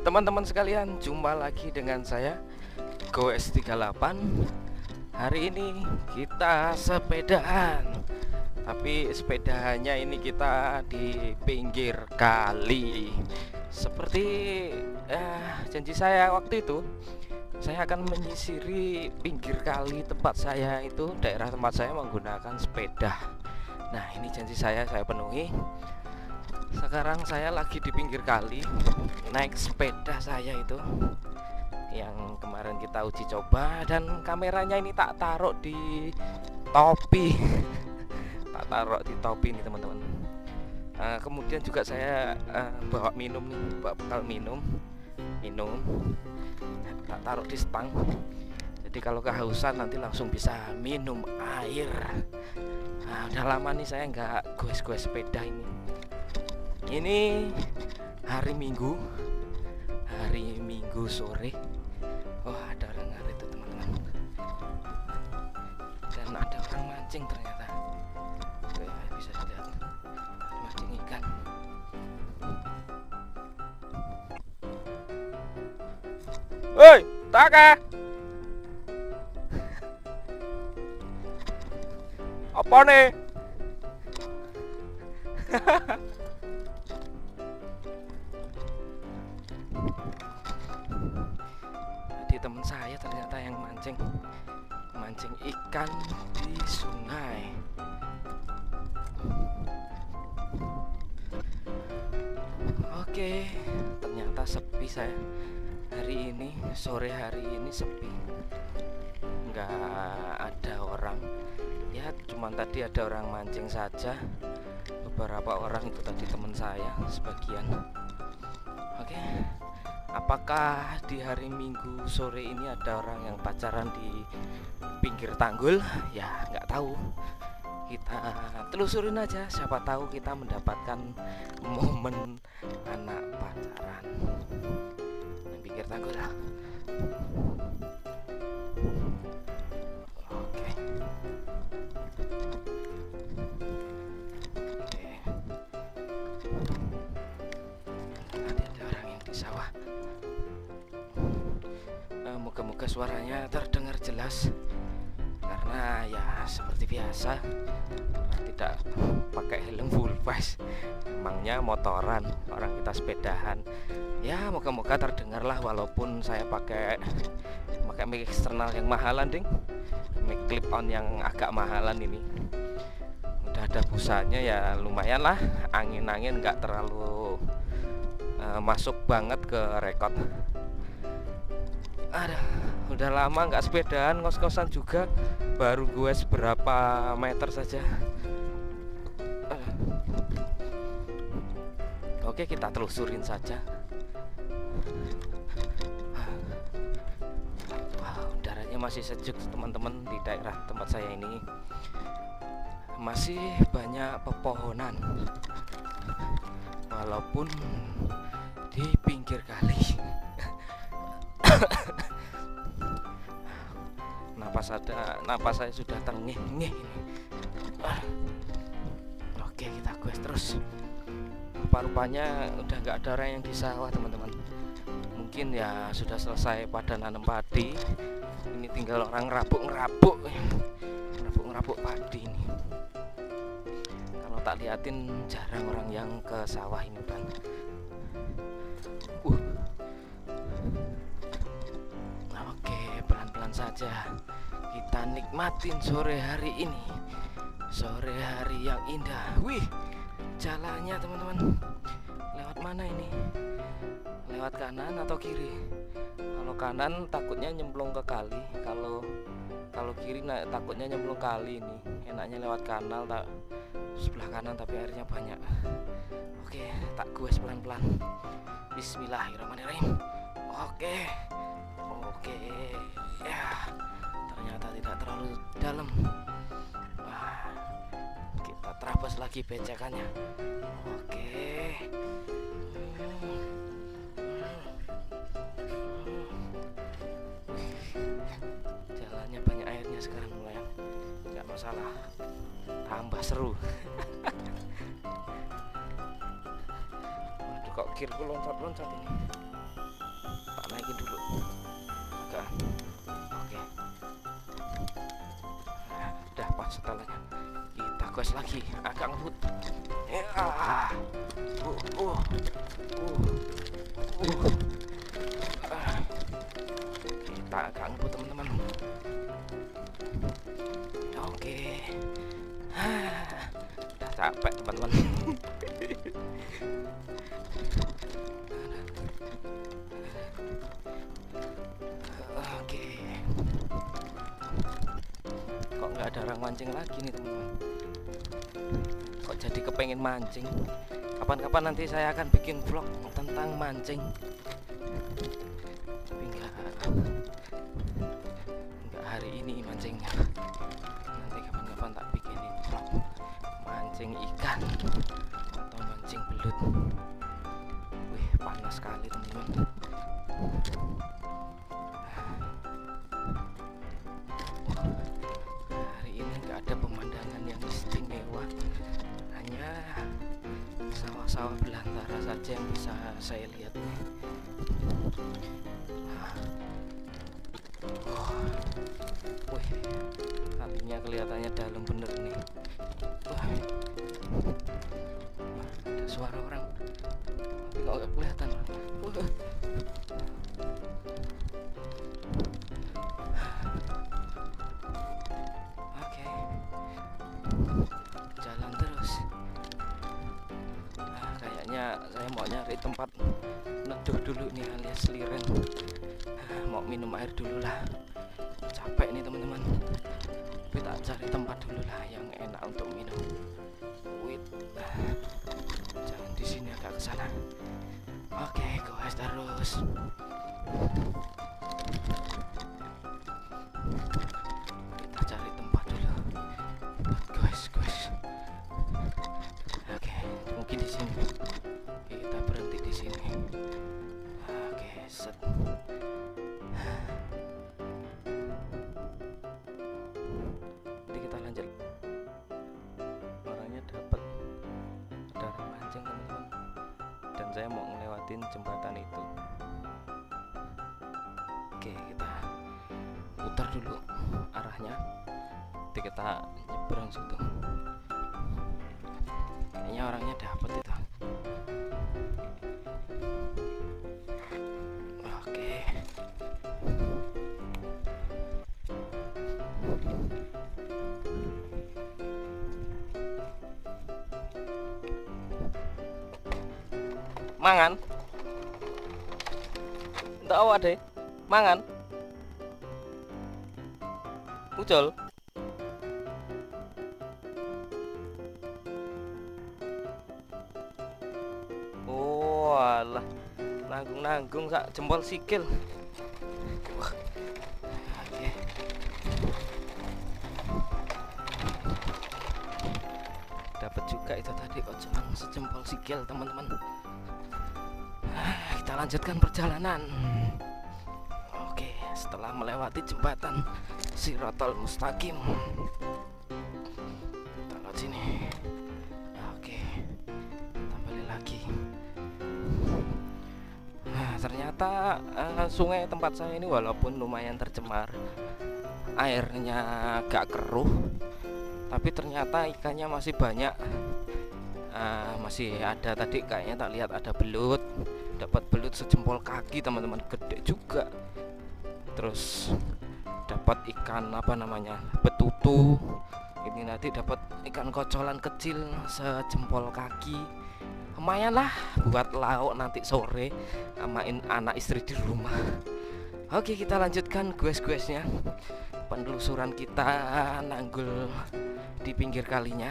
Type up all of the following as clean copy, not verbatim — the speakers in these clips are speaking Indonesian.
teman-teman sekalian, jumpa lagi dengan saya Goes38. Hari ini kita sepedaan, tapi sepedanya ini kita di pinggir kali. Seperti janji saya waktu itu, saya akan menyisiri pinggir kali tempat saya itu, daerah tempat saya menggunakan sepeda. Nah, ini janji saya penuhi. Sekarang saya lagi di pinggir kali, naik sepeda saya itu yang kemarin kita uji coba, dan kameranya ini tak taruh di topi. Tak taruh di topi nih teman-teman. Kemudian juga saya bawa minum nih, bawa bekal minum tak taruh di stang, jadi kalau kehausan nanti langsung bisa minum air. Udah lama nih saya nggak goes-goes sepeda ini hari Minggu sore. Oh, ada orang hari itu teman-teman, dan ada orang mancing ternyata. Bisa dilihat mancing ikan. Woi, Taka. Apa nih? Tadi teman saya ternyata yang mancing ikan di sungai. Oke, ternyata sepi saya hari ini, sore hari ini sepi, nggak ada orang. Ya cuman tadi ada orang mancing saja, beberapa orang itu tadi teman saya sebagian. Oke, apakah di hari Minggu sore ini ada orang yang pacaran di pinggir tanggul? Ya nggak tahu, kita telusurin aja, siapa tahu kita mendapatkan momen anak pacaran di pinggir tanggul lah. Oke. Tadi ada orang yang di sawah. Moga-moga suaranya terdengar jelas, karena ya seperti biasa tidak pakai helm full face, emangnya motoran, orang kita sepedahan. Ya moga-moga terdengar lah, walaupun saya pakai mic eksternal yang mahalan ding, mic clip on yang agak mahalan ini. Udah ada busanya ya, lumayan lah, angin-angin nggak terlalu masuk banget ke rekod. Udah lama nggak sepedaan, ngos-ngosan juga, baru gue seberapa meter saja. Oke, kita telusurin saja. Udaranya masih sejuk teman-teman. Di daerah tempat saya ini masih banyak pepohonan, walaupun di pinggir kali. Napas saya sudah terngeh-ngeh ini. Oke, kita goes terus. Rupa-rupanya udah nggak ada orang yang di sawah teman-teman. Mungkin ya sudah selesai pada nanam padi. Ini tinggal orang ngerabuk padi ini. Kalau tak liatin, jarang orang yang ke sawah ini kan. Oke, pelan-pelan saja kita nikmatin sore hari ini, sore hari yang indah. Wih, jalannya teman-teman, lewat mana ini? Lewat kanan atau kiri? Kalau kanan takutnya nyemplung ke kali, kalau kiri takutnya nyemplung kali. Ini enaknya lewat kanal, tak sebelah kanan tapi airnya banyak. Oke, tak gue pelan-pelan. Bismillahirrahmanirrahim. Oke ya, ternyata tidak terlalu dalam. Kita terabas lagi bejakannya. Oke. Jalannya banyak airnya sekarang, lumayan, nggak masalah, tambah seru. Waduh, kok gearku loncat-loncat ini. lagi dulu. Oke. Udah pas setelahnya. Kita gas lagi, agak ngebut. Ya. Kita agak ngebut teman-teman. Oke. Udah capek teman-teman. Oke. Kok nggak ada orang mancing lagi nih teman-teman? Kok jadi kepengen mancing? Kapan-kapan nanti saya akan bikin vlog tentang mancing. Tapi nggak hari ini mancingnya. Nanti kapan-kapan tak bikinin vlog mancing ikan atau mancing belut. Wih, panas sekali teman-teman. Hari ini nggak ada pemandangan yang istimewa, hanya sawah-sawah belantara saja yang bisa saya lihat nih. Wih, kalinya kelihatannya dalam bener nih. Wah, ada suara orang, tapi kok nggak kelihatan. Oke, jalan terus. Kayaknya saya mau nyari tempat neduh dulu nih alias liren. Mau minum air dulu lah. Capek nih teman-teman. Kita cari tempat dulu lah yang enak untuk minum. Wait, jangan di sini, agak ke sana. Oke, goes terus. Kita cari tempat dulu. Goes. Oke, mungkin di sini. Kita berhenti di sini. Oke, set. Nanti kita lanjut. Orangnya dapat ada orang mancing teman-teman. Dan saya mau ngelewatin jembatan itu. Oke, kita putar dulu arahnya. Nanti kita nyebrang situ. Kayaknya orangnya dapat itu. Oke. Mangan. Ndak awak deh. Mangan. Ucul. Oh, alah. Nanggung-nanggung sak jempol sikil. Wah. Oke. Dapat juga itu tadi, kok cuma sejempol sikil teman-teman. Kita lanjutkan perjalanan. Oke, setelah melewati jembatan Shiratal Mustaqim, kita lewat sini. Oke, kembali lagi. Nah, ternyata sungai tempat saya ini walaupun lumayan tercemar, airnya agak keruh, tapi ternyata ikannya masih banyak. Masih ada, tadi kayaknya tak lihat ada belut. Dapat belut sejempol kaki teman-teman, gede juga. Terus dapat ikan apa namanya, betutu. Ini nanti dapat ikan kocolan kecil sejempol kaki. Lumayan lah buat lauk nanti sore samain anak istri di rumah. Oke, kita lanjutkan guys-guysnya. Penelusuran kita nanggul di pinggir kalinya.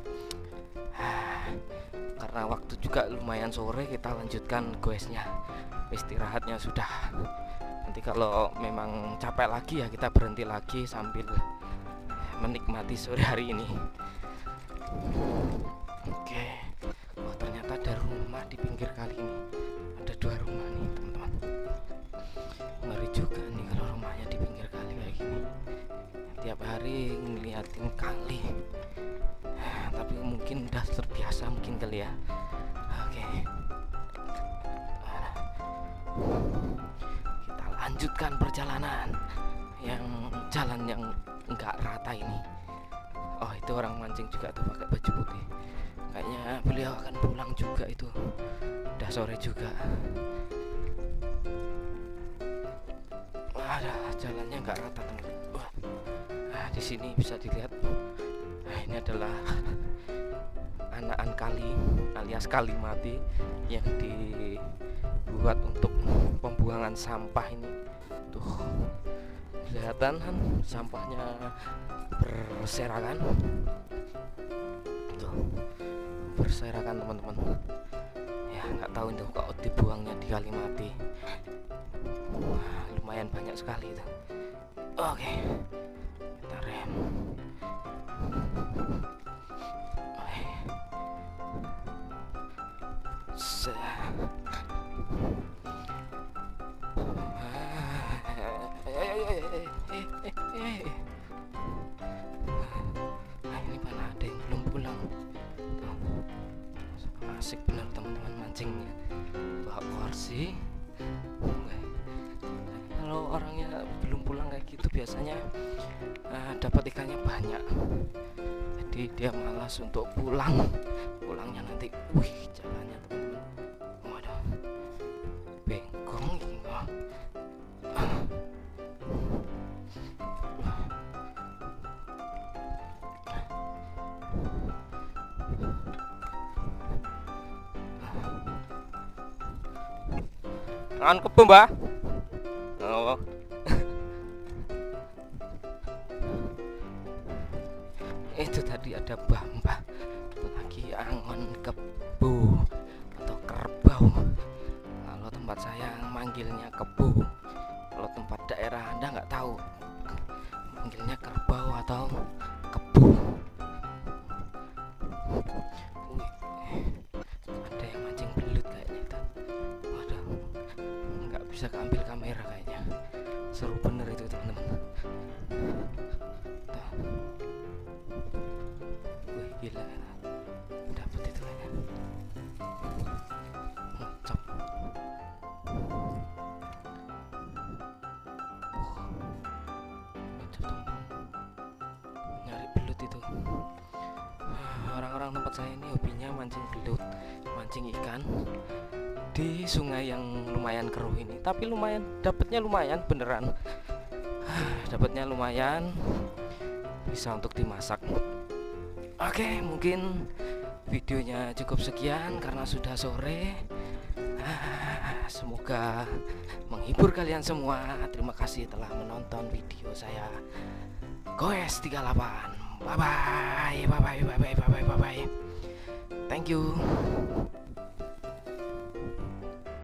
Karena waktu juga lumayan sore, kita lanjutkan goesnya. Istirahatnya sudah. Nanti kalau memang capek lagi ya kita berhenti lagi sambil menikmati sore hari ini. Oke. Oh, ternyata ada rumah di pinggir kali ini. Ada 2 rumah nih teman-teman. Ngeri juga nih kalau rumahnya di pinggir kali kayak gini. Tiap hari ngeliatin kali. Tapi mungkin udah terbiasa mungkin kali ya. Oke. melanjutkan perjalanan yang jalan yang enggak rata ini. Oh, itu orang mancing juga tuh pakai baju putih. Kayaknya beliau akan pulang juga itu. Udah sore juga. Ada jalannya enggak rata teman. Wah. Nah, di sini bisa dilihat. Nah, ini adalah anakan kali alias kali mati yang dibuat untuk pembuangan sampah ini. Tuh, kelihatan kan sampahnya berserakan. Tuh, berserakan teman-teman. Ya nggak tahu itu kok dibuangnya di kali mati. Wah, lumayan banyak sekali itu. Oke, kita rem. Ini mana ada yang belum pulang. Asik benar teman-teman mancingnya. Bawa kursi. Kalau orangnya belum pulang kayak gitu biasanya dapat ikannya banyak. Jadi dia malas untuk pulang. Pulangnya nanti, jalannya teman-teman. Waduh, bengkong ini. Angan kebo, Mbah. Oh. Itu tadi ada mbah lagi angon kebo atau kerbau. Kalau tempat saya manggilnya kebo. Kalau tempat daerah Anda nggak tahu manggilnya kerbau atau kebo. Ada yang mancing belut kayaknya itu. Waduh, nggak bisa keambil kamera kayaknya. Seru bener itu teman-teman. Gila, dapet itu kayaknya. Ngecop. Ngecop teman-teman. Nyari belut itu. Orang-orang tempat saya ini hobinya mancing belut, mancing ikan di sungai yang lumayan keruh ini. Tapi lumayan, dapatnya lumayan beneran. Dapatnya lumayan, bisa untuk dimasak. Oke, mungkin videonya cukup sekian karena sudah sore. Semoga menghibur kalian semua. Terima kasih telah menonton video saya Goes 38. Bye bye. Thank you.